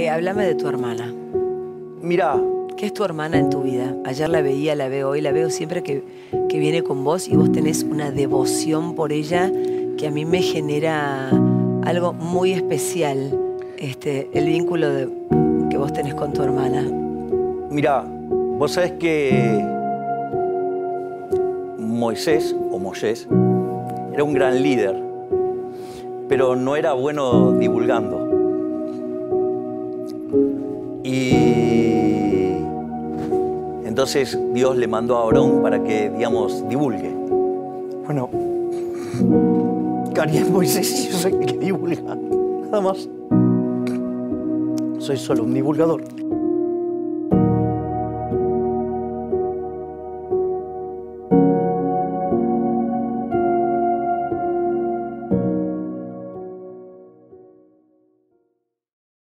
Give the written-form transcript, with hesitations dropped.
Háblame de tu hermana. Mirá, ¿Qué es tu hermana en tu vida? Ayer la veía, la veo hoy, la veo siempre que viene con vos y vos tenés una devoción por ella que a mí me genera algo muy especial, el vínculo que vos tenés con tu hermana. mirá, vos sabés que Moisés era un gran líder, pero no era bueno divulgando. Y entonces Dios le mandó a Aarón para que, digamos, divulgue. Bueno, Cari es Moisés y yo soy el que divulga, nada más. Soy solo un divulgador.